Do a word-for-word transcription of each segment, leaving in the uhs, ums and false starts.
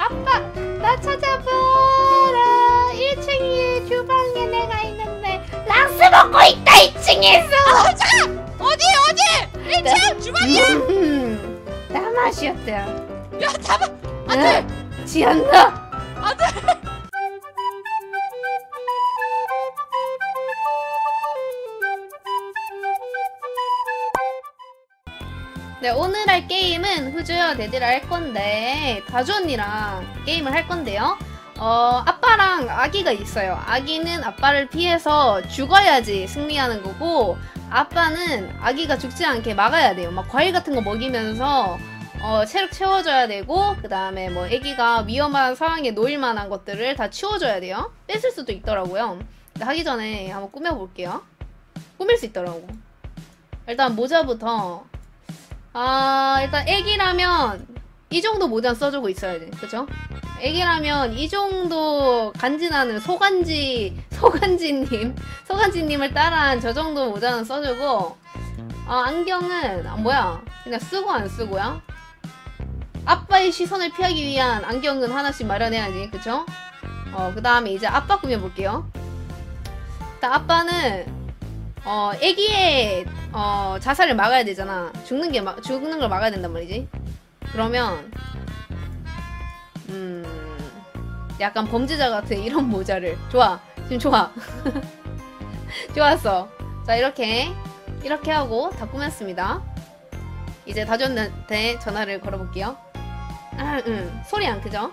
아빠 나 찾아보라. 일 층에 주방에 내가 있는데 락스 먹고 있다. 이 층에서. 아 잠깐! 어디 어디? 일 층 주방이야? 나 마셨다. 야 잡아! 안돼! 지었나? 안돼! 네, 오늘 할 게임은 후주여 데드를 할 건데 다주 언니랑 게임을 할 건데요. 어, 아빠랑 아기가 있어요. 아기는 아빠를 피해서 죽어야지 승리하는 거고, 아빠는 아기가 죽지 않게 막아야 돼요. 막 과일 같은 거 먹이면서 어, 체력 채워줘야 되고, 그 다음에 뭐 아기가 위험한 상황에 놓일 만한 것들을 다 치워줘야 돼요. 뺏을 수도 있더라고요. 근데 하기 전에 한번 꾸며볼게요. 꾸밀 수 있더라고. 일단 모자부터. 아, 일단 애기라면 이 정도 모자는 써주고 있어야 돼. 그죠? 애기라면 이 정도 간지나는 소간지, 소간지님, 소간지님을 따라한 저 정도 모자는 써주고, 아, 안경은, 아, 뭐야. 그냥 쓰고 안 쓰고야? 아빠의 시선을 피하기 위한 안경은 하나씩 마련해야지. 그쵸? 어, 그 다음에 이제 아빠 꾸며볼게요. 일단 아빠는, 어, 애기의, 어, 자살을 막아야 되잖아. 죽는 게, 막, 죽는 걸 막아야 된단 말이지. 그러면, 음, 약간 범죄자 같은 이런 모자를. 좋아. 지금 좋아. 좋았어. 자, 이렇게, 이렇게 하고 다 꾸몄습니다. 이제 다주한테 전화를 걸어볼게요. 아, 응. 소리 안 크죠?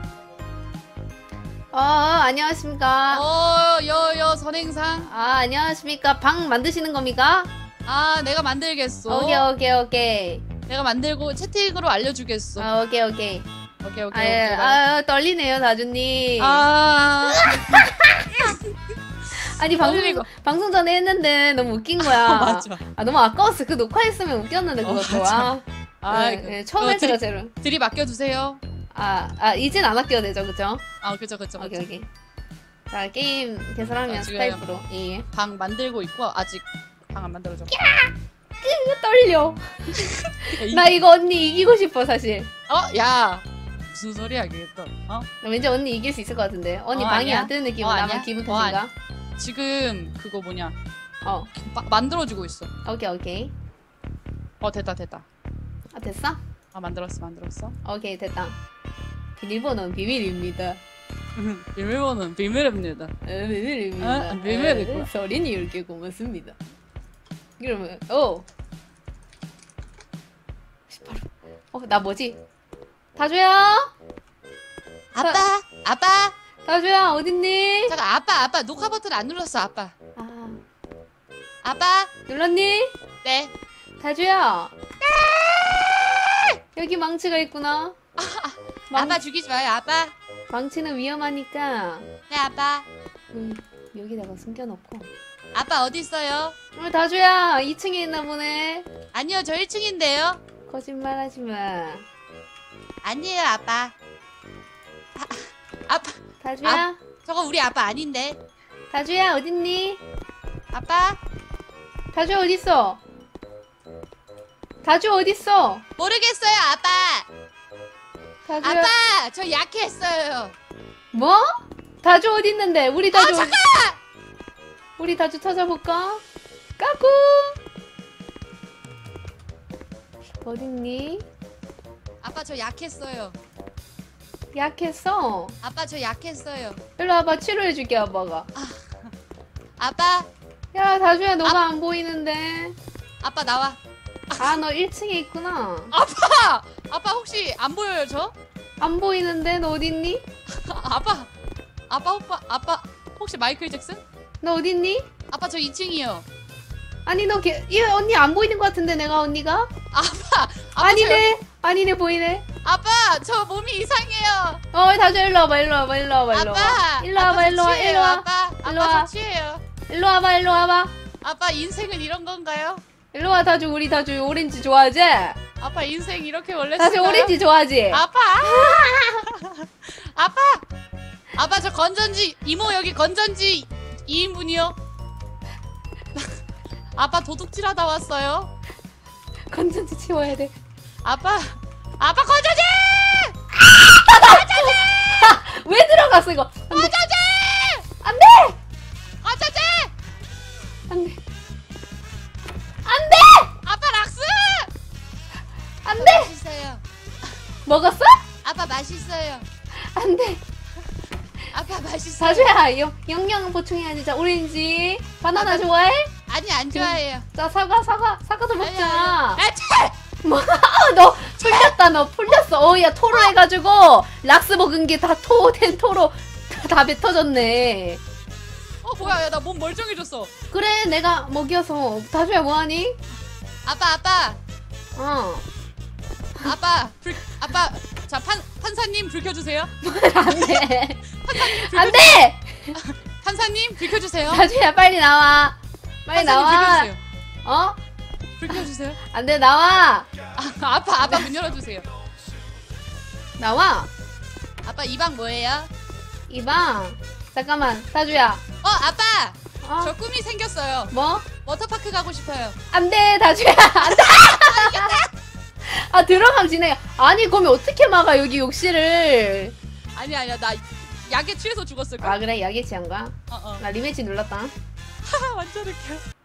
어, 안녕하십니까. 어, 여, 여, 선행상. 아, 안녕하십니까. 방 만드시는 겁니까? 아, 내가 만들겠어. 오케이, 오케이, 오케이. 내가 만들고 채팅으로 알려주겠어. 아, 오케이, 오케이. 오케이, 오케이, 아, 오케이. 예. 아, 떨리네요, 다주님. 아, 아니, 방송, 떨리고. 방송 전에 했는데 너무 웃긴 거야. 맞아. 아, 너무 아까웠어. 그 녹화했으면 웃겼는데, 어, 그것도. 맞아. 아, 아, 네, 네, 처음 할 때가 제일. 들이 맡겨두세요. 아, 아, 이젠 안 아껴도 되죠, 그쵸? 아, 그쵸, 그쵸, 오케이, 그쵸. 오케이. 자, 게임 개설하면 아, 지금 스카이프로. 예. 방 만들고 있고, 아직 방 안 만들어져. 떨려. 나 이거 언니 이기고 싶어, 사실. 어, 야. 무슨 소리야, 이게 또. 어? 나 왠지 언니 이길 수 있을 것 같은데. 언니 어, 방이 아니야? 안 뜨는 느낌은 어, 나만 아니야? 기분 어, 탓인가? 지금 그거 뭐냐. 어, 마, 만들어주고 있어. 오케이, 오케이. 어, 됐다, 됐다. 아, 됐어? 아, 만들었어, 만들었어. 오케이, 됐다. 비밀번호는 비밀입니다. 비밀번호는 비밀입니다. 아, 비밀입니다. 아, 비밀이구나. 아, 서린이 이렇게 고맙습니다. 그러면, 오! 바로. 어, 나 뭐지? 다주야? 아빠, 아빠. 다주야, 어딨니? 잠깐, 아빠, 아빠. 녹화 버튼 안 눌렀어, 아빠. 아, 아빠. 눌렀니? 네. 다주야. 여기 망치가 있구나. 망, 아빠 죽이지 마요, 아빠. 망치는 위험하니까 네, 아빠. 음, 여기다가 숨겨놓고. 아빠 어디 있어요? 어, 다주야, 이 층에 있나 보네. 아니요, 저 일 층인데요. 거짓말하지 마. 아니에요, 아빠. 아, 아빠. 다주야, 아. 저거 우리 아빠 아닌데. 다주야 어딨니? 아빠? 다주 어딨어? 다주 어딨어? 모르겠어요, 아빠. 다주야. 아빠, 저 약했어요. 뭐? 다주 어딨는데? 우리 아, 다주. 잠깐! 우리 다주 찾아볼까? 까꿍. 어딨니? 아빠, 저 약했어요. 약했어. 아빠, 저 약했어요. 일로 와봐, 치료해줄게, 아빠가. 아빠, 야, 다주야, 너가 안 보이는데. 아빠 나와. 아, 너 일 층에 있구나. 아빠! 아빠 혹시 안 보여요, 저? 안 보이는데? 너 어딨니? 아빠, 아빠 오빠, 아빠 혹시 마이클 잭슨? 너 어딨니? 아빠 저 이 층이요. 아니, 너 걔, 이 언니 안 보이는 것 같은데, 내가 언니가? 아빠, 아빠 아니네. 아니네, 보이네. 저, 아빠 저 몸이 이상해요. 어, 다주 일로 와봐, 일로 와봐, 일로 와봐, 일로 와봐. 아빠, 일로 와봐, 아빠 일로 저 와, 취해요, 일로 와. 아빠, 일로 아빠 와. 저 취해요. 일로 와봐, 일로 와봐. 아빠 인생은 이런 건가요? 일로 와, 다주. 우리 다주 오렌지 좋아하지? 아빠 인생 이렇게 원래 다주 쓰나요? 오렌지 좋아하지? 아빠, 아빠, 아빠 저 건전지 이모 여기 건전지 이 인분이요. 아빠 도둑질하다 왔어요. 건전지 치워야 돼. 아빠, 아빠 건전지! 건전지! 들어갔어 이거. 안돼. 아자제! 안돼. 아자제! 안돼. 안돼. 아빠 락스! 안돼. 맛있어요. 먹었어? 아빠 맛있어요. 안돼. 아빠 맛있어요. 다주야 영, 영양 보충해야지. 자 오렌지 바나나 아빠- 좋아해? 아니 안 좋아해요. 자 사과 사과 사과도 먹자. 아차! 뭐? 너 풀렸다 너 풀렸어. 어야 토로 해가지고 락스 먹은 게 다 토된 토로 다, 다 뱉어졌네. 어 뭐야 야 나 몸 멀쩡해졌어. 그래 내가 먹여서. 다주야 뭐하니? 아빠 아빠 어. 아빠 불 아빠 자 판 판사님 불 켜주세요. 안돼. 안돼. 판사님 불 켜주세요. 다주야 빨리 나와. 빨리 판사님 불 나와. 켜주세요. 어? 불 켜주세요. 안돼 나와. 아, 아빠 아빠 문 열어주세요. 나와. 아빠 이 방 뭐예요? 이방. 잠깐만 다주야. 어 아빠 어? 저 꿈이 생겼어요. 뭐? 워터파크 가고 싶어요. 안돼 다주야. 안돼. 아 들어가면 지네. 아니 그러면 어떻게 막아 여기 욕실을. 아니 아니야 나 약에 취해서 죽었을 거야. 아 그래 약에 취한 거야? 어어. 나 리매치 눌렀다. 완전 웃겨.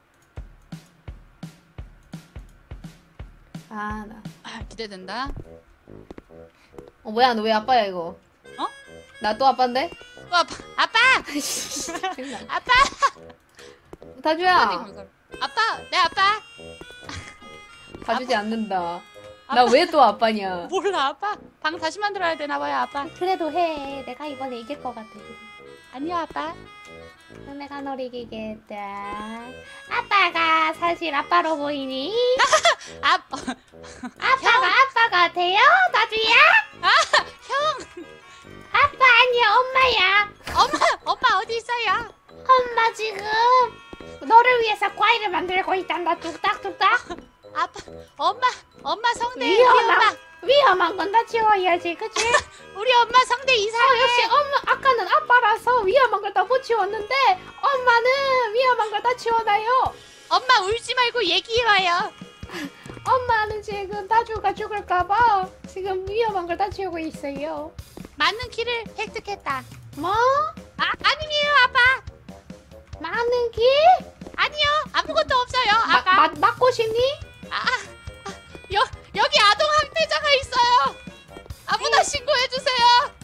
아 나. 아, 기대된다. 어 뭐야 너 왜 아빠야 이거? 어? 나 또 아빠인데? 어, 아빠 아빠 아빠. 다주야. 감사합니다. 아빠 내 아빠. 봐주지 않는다. 나 왜 또 아빠냐? 몰라 아빠. 방 다시 만들어야 되나 봐요 아빠. 그래도 해. 내가 이번에 이길 것 같아. 아니요 아빠. 내가 널 이기겠다. 아빠가 사실 아빠로 보이니? 아 아빠가 아빠 같아요? 다주야? 형. 아빠 아니야 엄마야. 엄마 엄마 어디 있어요? 엄마 지금 너를 위해서 과일을 만들고 있단다. 뚝딱뚝딱. 아빠 엄마 엄마 성대 우리 위험한 엄마 위험한 건 다 치워야지, 그치? 우리 엄마 성대 어, 이상해. 역시 엄마 아까는 아빠라서 위험한 걸 다 못 치웠는데 엄마는 위험한 걸 다 치워놔요. 엄마 울지 말고 얘기해봐요. 엄마는 지금 다주가 죽을까봐 지금 위험한 걸 다 치우고 있어요. 많은 키를 획득했다. 뭐? 아 아니에요 아빠. 많은 길? 아니요 아무것도 없어요 마, 아빠. 마, 맞고 싶니? 아, 아, 여, 여기 아동 학대자가 있어요. 아무나 신고해 주세요.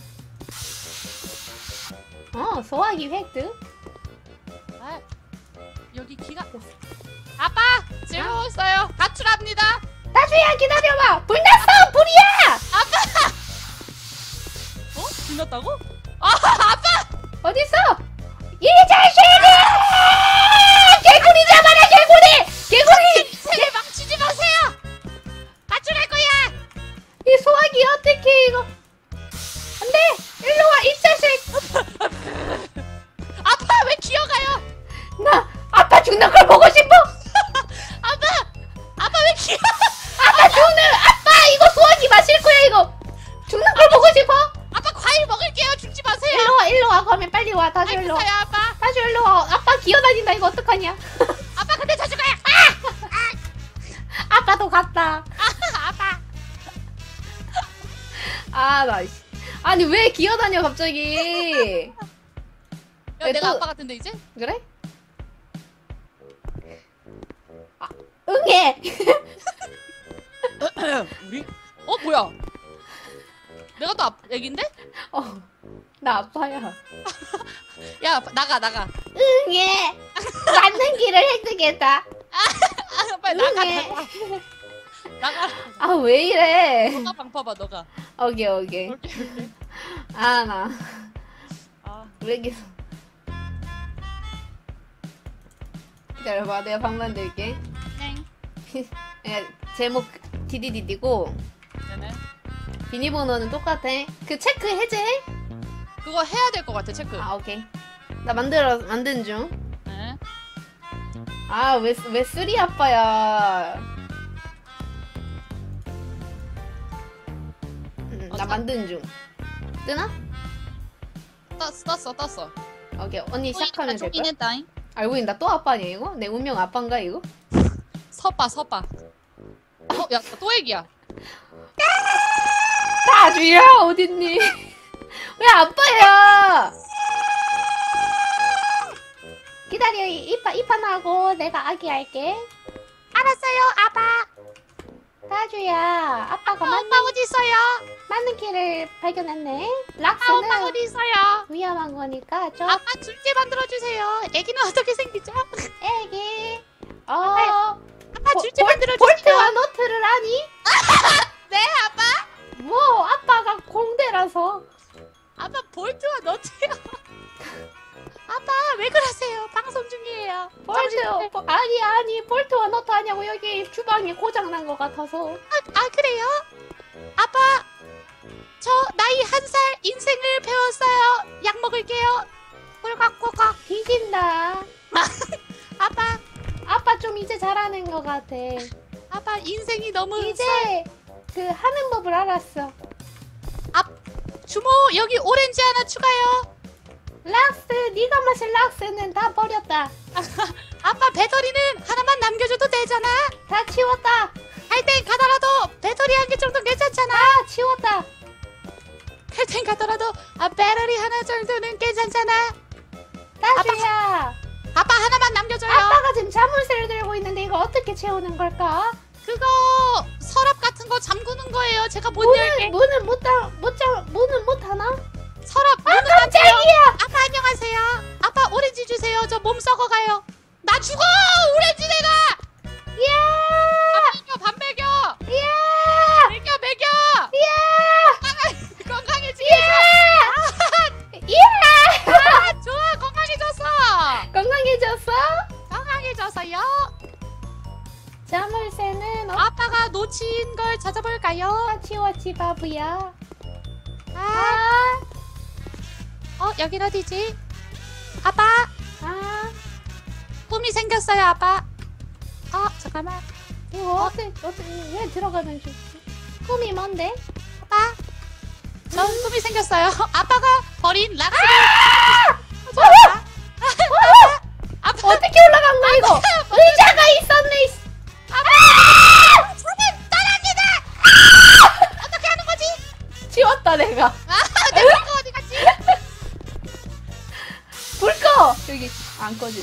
어, 소화기 획득. 아, 여기 기가. 아빠 즐거웠어요. 가출합니다. 다주야 기다려봐. 불 났어. 불이야. 어? 불났다고? 아 아빠. 어딨어? 이 자식이! 개구리 잡아라 개구리! 개구리! 세를 망치지 마세요. 가출할 거야. 이 소화기 어떻게 이거? 안돼! 일로 와 이 자식! 아빠 왜 기어가요? 나 아빠 죽는 걸 보고 싶어! 아빠 아빠 왜 기어? 아빠 죽는 아빠 이거 소화기 마실 거야 이거! 죽는 걸 보고 싶어? 아빠 과일 먹을게요. 죽지 마세요. 일로 와 일로 와 그러면 빨리 와 다시 일로 와. 알겠어요 아빠. 다시 일로 와. 아빠 기어다닌다 이거 어떡하냐? 아빠 근데 저 죽어요. 아빠도 갔다. 아, 아빠. 아 나 아니 왜 기어다녀 갑자기? 야, 왜 내가 또- 아빠 같은데 이제? 그래? 아, 응해! 우리? 어 뭐야? 내가 또 앞, 애긴데? 어, 나 아빠야. 야 나가 나가. 응해! 맞는 길을 획득했다. 아 빨리 나가 응해. 나가. 나가. 아, 왜 이래? 너가 방 파봐 너가. 오케이, 오케이. 오케이 오케이. 아, 나. 아 왜 계속. 기다려봐, 내가 방 만들게. 땡. 야, 제목 디디디디고, 네네. 비밀번호는 똑같아. 그 체크 해제해? 그거 해야 될 것 같아 체크. 아, 오케이. 나 만들어, 만든 중. 네. 아, 왜, 왜 쓰리 아빠야. 음, 어, 나 사- 만든 중. 뜨나? 떴어 떴어 떴어. 오케이, 언니 시작하면 될 거야? 했다잉. 알고 있나? 또 아빠냐, 이거? 내 운명 아빠인가, 이거? 서봐 서봐. 어야또 애기야. 다주야, 어딨니? 왜 아빠야? 기다려, 이판 이판하고 내가 아기 할게. 알았어요, 아빠. 다주야, 아빠가 아빠 맞는, 어디 있어요? 맞는 길을 발견했네. 아, 엄마 락스는 어디 있어요? 위험한 거니까 저 아빠 둘째 만들어 주세요. 애기는 어떻게 생기죠? 애기. 어, 아빠 보- 둘째 볼- 만들어 볼트와 주세요. 노트를 아니? 네, 아빠. 뭐 아빠가 공대라서. 아빠 볼트와 너트요. 아빠 왜 그러세요? 방송 중이에요. 볼트 보- 아니 아니 볼트와 노트 아니고 여기 주방이 고장 난 것 같아서. 아, 아 그래요? 아빠 저 나이 한 살 인생을 배웠어요. 약 먹을게요. 꿀꺽꿀꺽. 뒤진다. 아빠 아빠 좀 이제 잘하는 것 같아. 아빠 인생이 너무 이제 그 하는 법을 알았어. 주모 여기 오렌지 하나 추가요. 락스 네가 마실 락스는 다 버렸다. 아빠 배터리는 하나만 남겨줘도 되잖아. 다 치웠다. 할 땐 가더라도 배터리 한 개 정도 괜찮잖아. 다 치웠다. 할 땐 가더라도 아, 배터리 하나 정도는 괜찮잖아. 다주야. 아빠 하나만 남겨줘요. 아빠가 지금 자물쇠를 들고 있는데 이거 어떻게 채우는 걸까? 그거 서랍 같은 거 잠그는 거예요. 제가 못 문은 열게. 문은 못다못자 문은 못 하나? 서랍 아 문은 깜짝이야. 아빠 안녕하세요. 아빠 오렌지 주세요. 저 몸 썩어가요. 나 죽어! 오렌지 내가! 야! 밥 먹여! 밥 먹여! 야! 먹여 먹여! 야! 건강해지! 야! 아, 좋아 건강해졌어! 건강해졌어? 건강해졌어요. 자물쇠는 어, 아빠가 놓친 걸 찾아볼까요? 다 치웠지 바보야. 아, 아, 어 여긴 어디지? 아빠 아, 꿈이 생겼어요 아빠. 어 잠깐만. 이거 어떻게 어떻게 왜 들어가면 좋지? 꿈이 뭔데? 아빠 전 꿈이 생겼어요. 아빠가 버린 락스를 아빠 어떻게 올라간 거야 이거? 의자가 있었네. 이씨. 아빠 저는 떠납니다. 어떻게 하는 거지? 치웠다 내가. 아, 내 친구 어디 갔지? 불 꺼. 여기 안 꺼지네.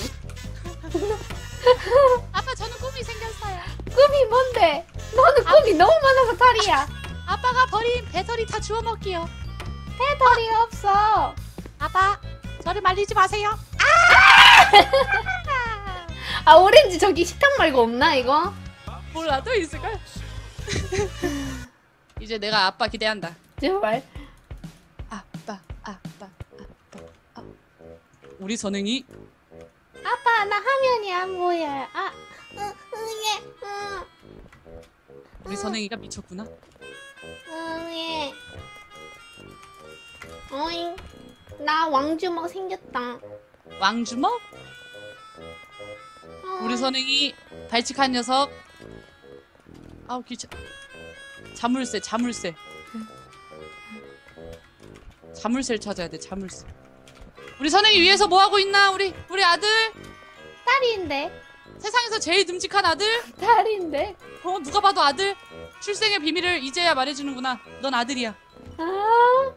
아빠 저는 꿈이 생겼어요. 꿈이 뭔데? 너는 꿈이 너무 많아서 탈이야. 아빠가 버린 배터리 다 주워 먹기요. 배터리 없어. 아빠 저를 말리지 마세요. 아 오렌지 저기 식탁 말고 없나 이거? 몰라 또 있을걸? 이제 내가 아빠 기대한다. 제발. 아빠 아빠 아빠 아. 우리 선행이 아빠 나 화면이 안 보여. 아, 으, 으, 예, 으, 우리 선행이가 미쳤구나. 으, 예. 어잉, 나 왕주먹 생겼다. 왕주먹? 어, 우리 선행이 발칙한 녀석. 아우 귀찮. 자물쇠 자물쇠. 자물쇠를 찾아야 돼 자물쇠. 우리 선행이 위에서 뭐 하고 있나? 우리 우리 아들 딸인데, 세상에서 제일 듬직한 아들. 딸인데. 어 누가 봐도 아들. 출생의 비밀을 이제야 말해주는구나. 넌 아들이야. 아.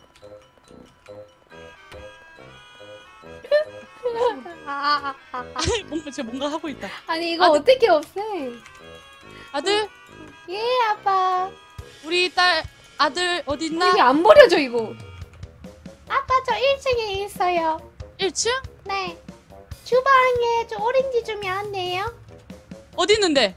아, 아, 아, 아. 아니 뭔가 쟤 뭔가 하고 있다. 아니 이거 아들. 어떻게 없애? 아들 예 아빠. 우리 딸 아들 어디 있나? 이게 안 버려져 이거. 아빠 저 일 층에 있어요. 일 층? 네. 주방에 저 오렌지 주면 안 돼요? 어디 있는데?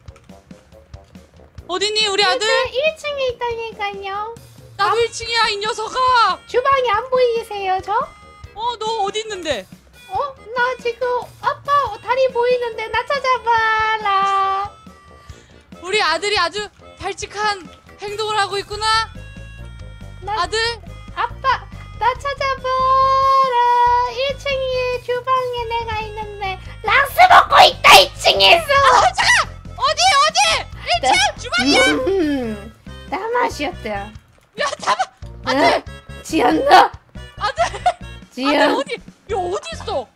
어디니 우리 아들? 일 층에 있다니까요. 나도 일 층이야 이 녀석아. 주방에 안 보이세요 저? 어 너 어디 있는데? 어? 나 지금 아빠 다리 보이는데 나 찾아봐라. 우리 아들이 아주 발칙한 행동을 하고 있구나. 나, 아들 아빠 나 찾아봐라. 일 층에 주방에 내가 있는데 락스 먹고 있다 이 층에서. 어디 어디? 일 층 주방이야? 음, 다 마셨다. 야 잡아. 아들 지었나? 아들 지었. 아들 어디? 야 어디 있어?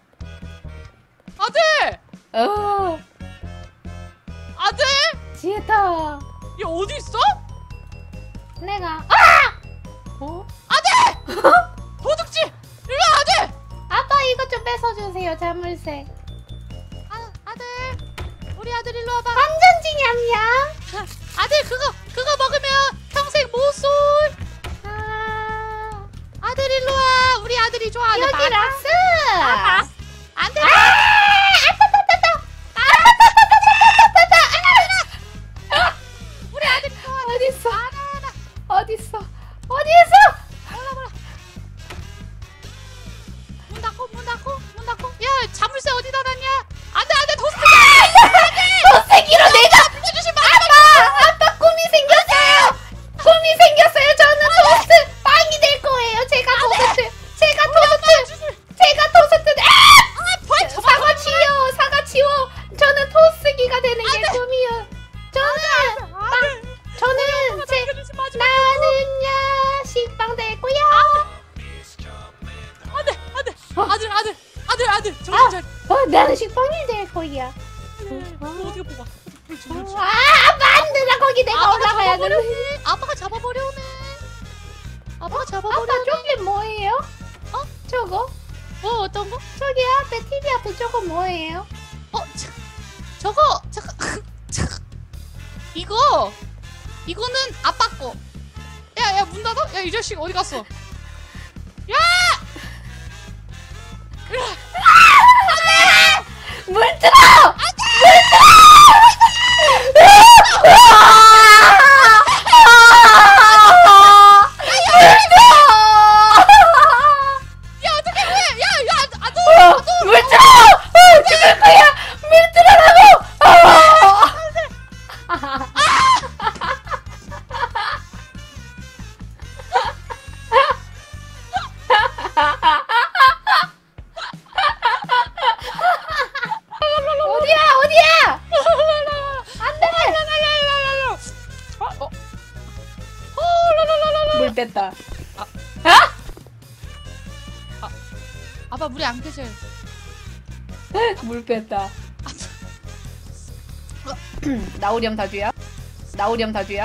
아들 어, 아들 지었다. 야 어디 있어? 내가 아! 어? 아들! 주세요, 자물쇠. 아, 아들, 우리 아들 일로 와봐. 건전지 냠냠. 아들 그거 그거 먹으면 평생 못 쏠. 아, 아들 일로 와. 우리 아들이 좋아하는 여기 바다. 락스. 아, 안 돼. 아, 아따따따따. 아따따따따따따. 우리 아들이 좋아. 어딨어? 바나나. 어딨어? 어딨어? 몰라 몰라. 문 닫고 문 닫고 문 닫고. 야 자물쇠 어디다 놨냐? 안돼 안돼 도스트. 도색이로 내가 해주지 마. 아빠! 아빠 꿈이 생겼어요! 꿈이 생겼어요! 저는 토스트 빵이 될 거예요! 제가 토스트! 제가 토스트! 제가 토스트! 아! 사과 치워! 사과 치워! 저는 토스기가 되는 게 꿈이요! 저는 빵! 저는 제 나는야 식빵 될 거야! 안돼 안돼. 아들 아들 아들 아들 아! 정신 차려. 어, 나는 식빵이 될 거야! 너 어떻게 뽑아? 그렇지, 그렇지. 아! 아빠 안 돼! 나 거기 내가 아빠가 올라가야 돼! 잡아버렸네. 아빠가 잡아버려네. 아빠가 잡아버려. 아빠 저게 뭐예요? 어? 저거? 뭐 어떤 거? 저기 앞에 티비 앞에 저거 뭐예요? 어, 저, 저거, 저거, 저거, 이거, 이거는 아빠 거. 야, 야, 문 닫아? 야, 이 자식 어디 갔어? 야! 물 들어! 물 야, 어떻게 해? 야, 야, 아, 너, 들어! 물 들어! 어, 죽을 거야! 물 들어라고! 어디야? 어디야? 안 돼! 어, 어, 물 뺐다. 아빠 물에 안 계셔요. 물 뺐다. 나오렴 다주야? 나오렴 다주야?